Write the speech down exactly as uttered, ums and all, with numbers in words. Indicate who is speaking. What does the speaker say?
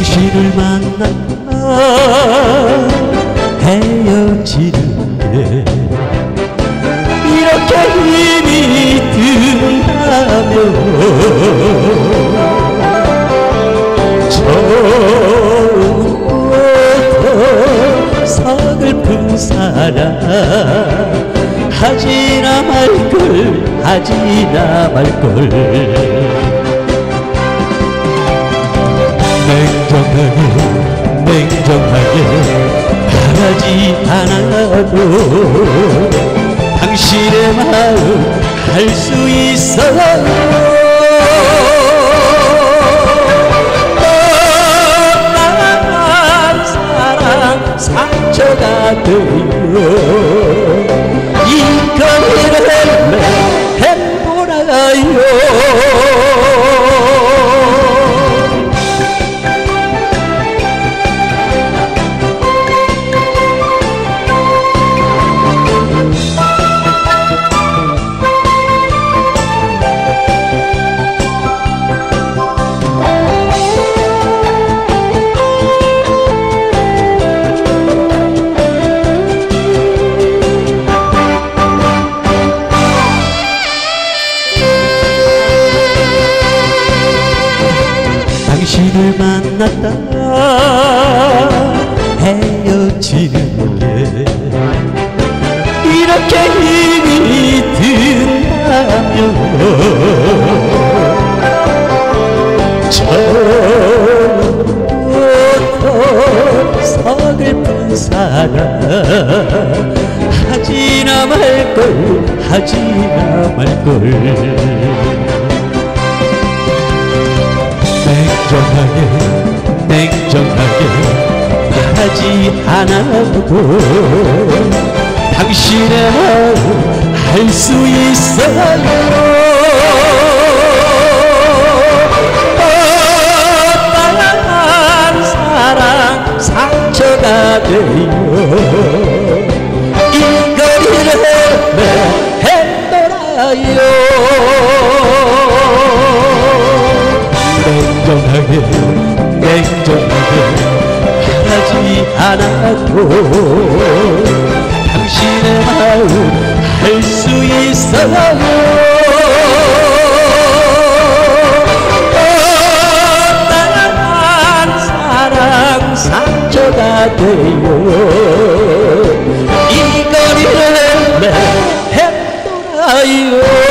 Speaker 1: 당신을 만났다 헤어지는데 이렇게 힘이 든다면 처음부터 서글픈 사랑 하지나 말걸 하지나 말걸 냉정하게 냉정하게 바라지 않아도 당신의 마음 알 수 있어요. 떠나간 사랑 상처가 돼요. 이 거리를 해보라요. 당신을 만났다 헤어지는데 이렇게 힘이 든다면 처음부터 서글픈 사랑 하지나 말걸 하지나 말걸 냉정하게 냉정하게 말하지 않아도 당신의 마음 알 수 있어요. 떠나간 사랑 상처가 돼요. 이 거리를 헤매돌아요. 냉정하게 냉정하게 말하지 않아도 당신의 마음 알 수 있어요. 떠나간 사랑 상처가 돼요. 이 거리를 헤매돌아요.